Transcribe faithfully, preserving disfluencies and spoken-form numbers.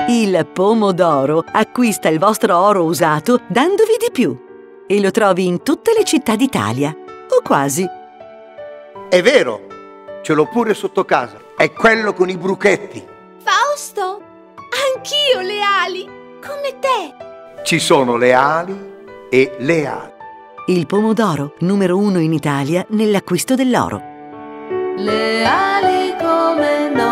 Il pomodoro acquista il vostro oro usato dandovi di più e lo trovi in tutte le città d'Italia, o quasi. È vero, ce l'ho pure sotto casa. È quello con i bruchetti. Fausto, anch'io le ali, come te. Ci sono le ali e le ali. Il pomodoro, numero uno in Italia nell'acquisto dell'oro. Le ali come noi.